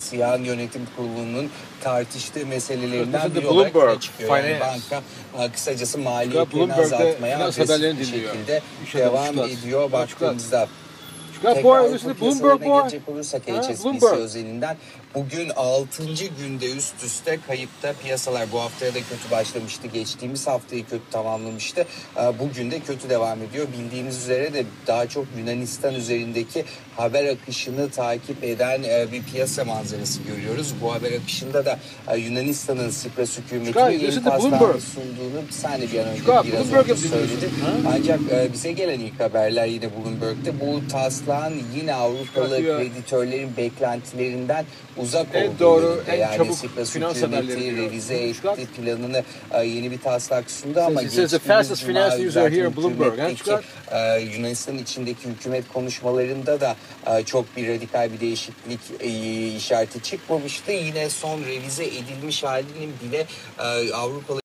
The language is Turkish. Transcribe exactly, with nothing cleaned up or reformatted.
Siyah'ın yönetim kurulunun tartıştığı meselelerinden biri Bloomberg, olarak çıkıyor. Yani finance. banka kısacası maliyetlerini azaltmaya agresif bir şekilde devam ediyor baktığımızda. Tekrar Avrupa piyasalarına gelecek olursak H S B C özelinden bugün altıncı günde üst üste kayıpta piyasalar. Bu haftaya da kötü başlamıştı. Geçtiğimiz haftayı kötü tamamlamıştı. Bugün de kötü devam ediyor. Bildiğimiz üzere de daha çok Yunanistan üzerindeki haber akışını takip eden bir piyasa manzarası görüyoruz. Bu haber akışında da Yunanistan'ın Tsipras hükümetinin yeni taslağını sunduğunu sen de bir an önce biraz önce söyledin. Ancak bize gelen ilk haberler yine Bloomberg'de bu taslağın yine Avrupalı kreditörlerin beklentilerinden uzak en olduğu doğru, yönünde. en Yani çabuk Tsipras finans hükümeti revize etti planını, yeni bir taslak sundu ama geçtiğimiz Cuma hükümetteki Yunanistan'ın içindeki hükümet konuşmalarında da çok bir radikal bir değişiklik işareti çıkmamıştı. Yine son revize edilmiş halinin bile Avrupalı